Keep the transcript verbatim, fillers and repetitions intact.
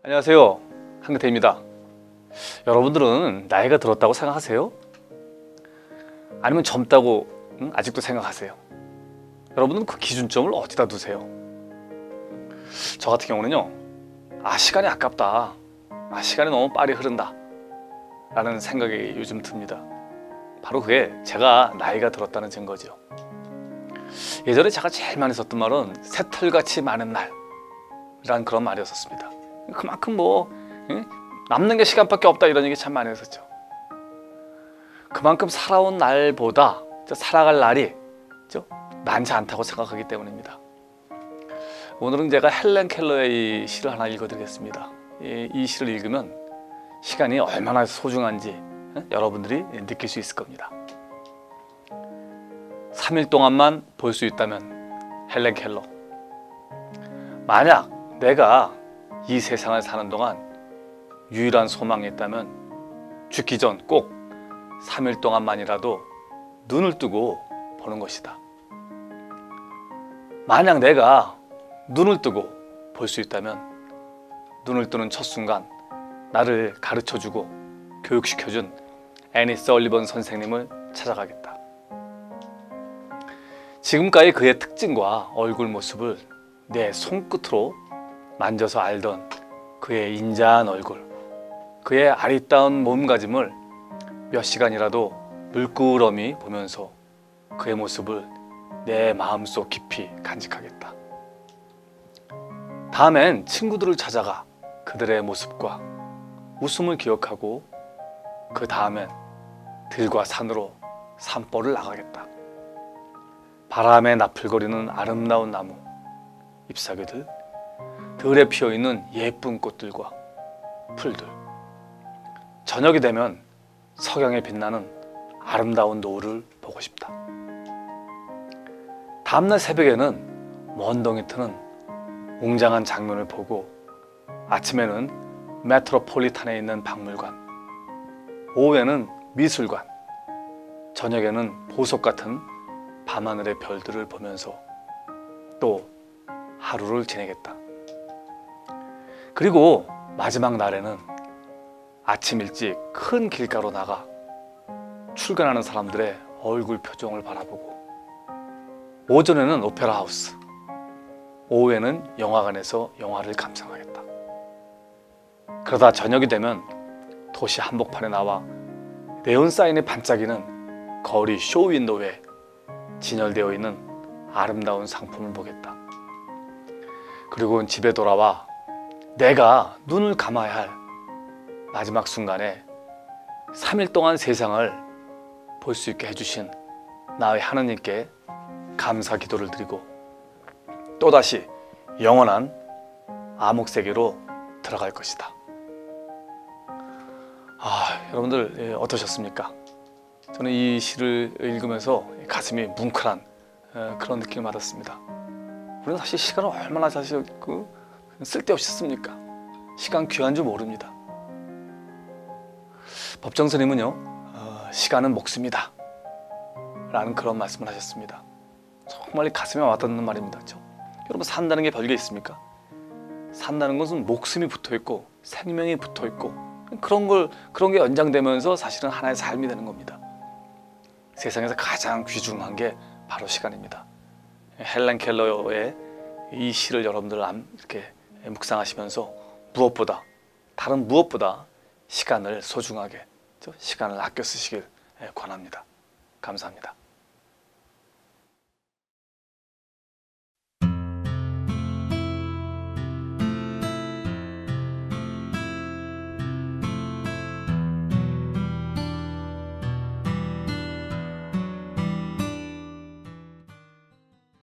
안녕하세요, 한근태입니다. 여러분들은 나이가 들었다고 생각하세요? 아니면 젊다고 응? 아직도 생각하세요? 여러분은 그 기준점을 어디다 두세요? 저 같은 경우는요, 아 시간이 아깝다, 아 시간이 너무 빨리 흐른다 라는 생각이 요즘 듭니다. 바로 그게 제가 나이가 들었다는 증거죠. 예전에 제가 제일 많이 썼던 말은 새털같이 많은 날 이란 그런 말이었었습니다. 그만큼 뭐 응? 남는 게 시간밖에 없다 이런 얘기 참 많이 했었죠. 그만큼 살아온 날보다 살아갈 날이 많지 않다고 생각하기 때문입니다. 오늘은 제가 헬렌 켈러의 이 시를 하나 읽어드리겠습니다. 이, 이 시를 읽으면 시간이 얼마나 소중한지 응? 여러분들이 느낄 수 있을 겁니다. 삼 일 동안만 볼 수 있다면, 헬렌 켈러. 만약 내가 이 세상을 사는 동안 유일한 소망이 있다면 죽기 전 꼭 삼 일 동안만이라도 눈을 뜨고 보는 것이다. 만약 내가 눈을 뜨고 볼 수 있다면 눈을 뜨는 첫 순간 나를 가르쳐주고 교육시켜준 애니 설리번 선생님을 찾아가겠다. 지금까지 그의 특징과 얼굴 모습을 내 손끝으로 만져서 알던 그의 인자한 얼굴, 그의 아리따운 몸가짐을 몇 시간이라도 물끄러미 보면서 그의 모습을 내 마음속 깊이 간직하겠다. 다음엔 친구들을 찾아가 그들의 모습과 웃음을 기억하고 그 다음엔 들과 산으로 산보를 나가겠다. 바람에 나풀거리는 아름다운 나무, 잎사귀들, 들에 피어있는 예쁜 꽃들과 풀들, 저녁이 되면 석양에 빛나는 아름다운 노을을 보고 싶다. 다음날 새벽에는 먼덩이 트는 웅장한 장면을 보고 아침에는 메트로폴리탄에 있는 박물관, 오후에는 미술관, 저녁에는 보석 같은 밤하늘의 별들을 보면서 또 하루를 지내겠다. 그리고 마지막 날에는 아침 일찍 큰 길가로 나가 출근하는 사람들의 얼굴 표정을 바라보고, 오전에는 오페라 하우스, 오후에는 영화관에서 영화를 감상하겠다. 그러다 저녁이 되면 도시 한복판에 나와 네온사인이 반짝이는 거리 쇼윈도에 진열되어 있는 아름다운 상품을 보겠다. 그리고 집에 돌아와 내가 눈을 감아야 할 마지막 순간에 삼 일 동안 세상을 볼 수 있게 해주신 나의 하느님께 감사 기도를 드리고 또다시 영원한 암흑세계로 들어갈 것이다. 아, 여러분들 어떠셨습니까? 저는 이 시를 읽으면서 가슴이 뭉클한 그런 느낌을 받았습니다. 우리는 사실 시간을 얼마나 사실 그 쓸데없이 씁니까? 시간 귀한 줄 모릅니다. 법정스님은요, 어, 시간은 목숨이다 라는 그런 말씀을 하셨습니다. 정말 가슴에 와닿는 말입니다. 그렇죠? 여러분, 산다는 게 별게 있습니까? 산다는 것은 목숨이 붙어있고 생명이 붙어있고 그런 걸, 그런 게 연장되면서 사실은 하나의 삶이 되는 겁니다. 세상에서 가장 귀중한 게 바로 시간입니다. 헬렌 켈러의 이 시를 여러분들 이렇게 묵상하시면서 무엇보다, 다른 무엇보다 시간을 소중하게, 시간을 아껴 쓰시길 권합니다. 감사합니다.